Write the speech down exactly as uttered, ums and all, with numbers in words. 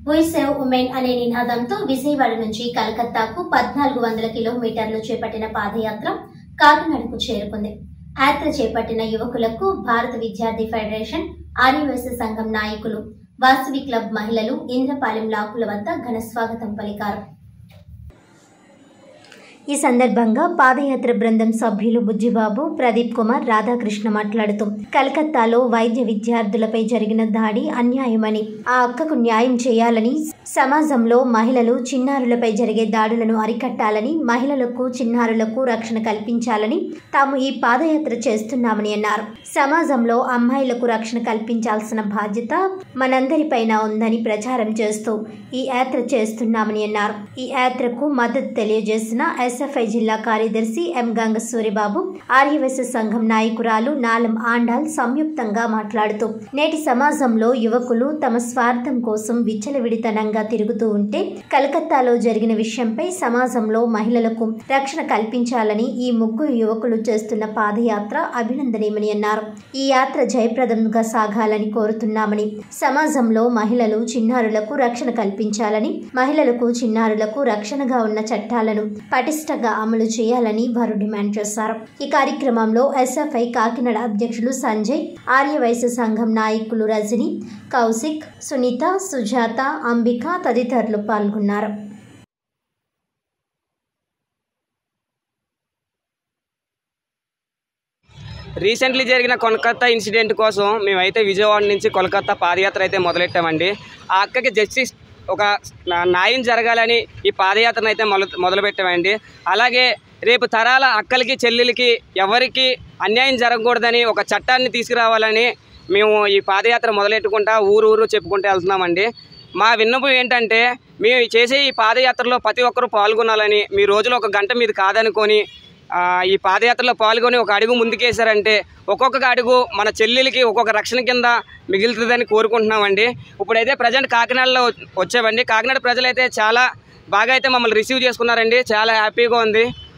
వి save women అనే నినాదంతో విజయవాడ నుంచి కలకత్తాకు పద్నాలుగు వందల కిలోమీటర్లు చేపట్టిన పాదయాత్ర కాకినాడకు చేరుకుంది. యాత్ర చేపట్టిన యువకులకు భారత విద్యార్థి ఫెడరేషన్, ఆర్యవైశ్య సంఘం నాయకులు, వాసవి క్లబ్ మహిళలు ఇంద్రపాలెం లాకుల వద్ద ఘన స్వాగతం పలికారు. ఈ సందర్భంగా పాదయాత్ర బృందం సభ్యులు బుజ్జిబాబు, ప్రదీప్ కుమార్, రాధాకృష్ణ మాట్లాడుతూ కలకత్తాలో వైద్య విద్యార్థులపై జరిగిన దాడి అన్యాయమని, ఆ అక్కకు న్యాయం చేయాలని, సమాజంలో మహిళలు, చిన్నారులపై జరిగే దాడులను అరికట్టాలని, మహిళలకు, చిన్నారులకు రక్షణ కల్పించాలని తాము ఈ పాదయాత్ర చేస్తున్నామని అన్నారు. సమాజంలో అమ్మాయిలకు రక్షణ కల్పించాల్సిన బాధ్యత మనందరిపైన ఉందని ప్రచారం చేస్తూ ఈ యాత్ర చేస్తున్నామని అన్నారు. ఈ యాత్రకు మద్దతు తెలియజేసిన ఎస్ఎఫ్ఐ జిల్లా కార్యదర్శి ఎం గంగసూరిబాబు, ఆర్యవైశ్య సంఘం నాయకురాలు నాలం ఆండాల్ సంయుక్తంగా మాట్లాడుతూ నేటి సమాజంలో యువకులు తమ స్వార్థం కోసం విచ్చలవిడితనంగా తిరుగుతూ ఉంటే కలకత్తాలో జరిగిన విషయంపై సమాజంలో మహిళలకు రక్షణ కల్పించాలని ఈ ముగ్గురు యువకులు చేస్తున్న పాదయాత్ర అభినందనీయమని అన్నారు. ఈ యాత్ర జయప్రదంగా సాగాలని కోరుతున్నామని, సమాజంలో మహిళలు, చిన్నారులకు రక్షణ కల్పించాలని, మహిళలకు, చిన్నారులకు రక్షణగా ఉన్న చట్టాలను పటిష్టంగా అమలు చేయాలని వారు డిమాండ్ చేశారు. ఈ కార్యక్రమంలో ఎస్ఎఫ్ఐ కాకినాడ అధ్యక్షులు సంజయ్, ఆర్యవైశ్య సంఘం నాయకులు రజని, కౌశిక్, సునీత, సుజాత, అంబిక తదితరులు పాల్గొన్నారు. రీసెంట్లీ జరిగిన కోల్కతా ఇన్సిడెంట్ కోసం మేమైతే విజయవాడ నుంచి కోల్కతా పాదయాత్ర అయితే మొదలెట్టామండి. ఆ అక్కకి జస్టిస్ ఒక న్యాయం జరగాలని ఈ పాదయాత్రను అయితే మొదలు మొదలుపెట్టామండి. అలాగే రేపు తరాల అక్కలకి, చెల్లెలకి ఎవరికి అన్యాయం జరగకూడదని ఒక చట్టాన్ని తీసుకురావాలని మేము ఈ పాదయాత్ర మొదలెట్టుకుంటా ఊరు ఊరు చెప్పుకుంటూ వెళ్తున్నామండి. మా విన్నపం ఏంటంటే, మేము చేసే ఈ పాదయాత్రలో ప్రతి ఒక్కరూ పాల్గొనాలని, మీ రోజులో ఒక గంట మీద కాదనుకొని ఈ పాదయాత్రలో పాల్గొని ఒక అడుగు ముందుకేశారంటే ఒక్కొక్క అడుగు మన చెల్లెలకి ఒక్కొక్క రక్షణ కింద మిగులుతుందని కోరుకుంటున్నామండి. ఇప్పుడైతే ప్రజెంట్ కాకినాడలో వచ్చామండి. కాకినాడ ప్రజలైతే చాలా బాగా అయితే మమ్మల్ని రిసీవ్ చేసుకున్నారండి. చాలా హ్యాపీగా ఉంది.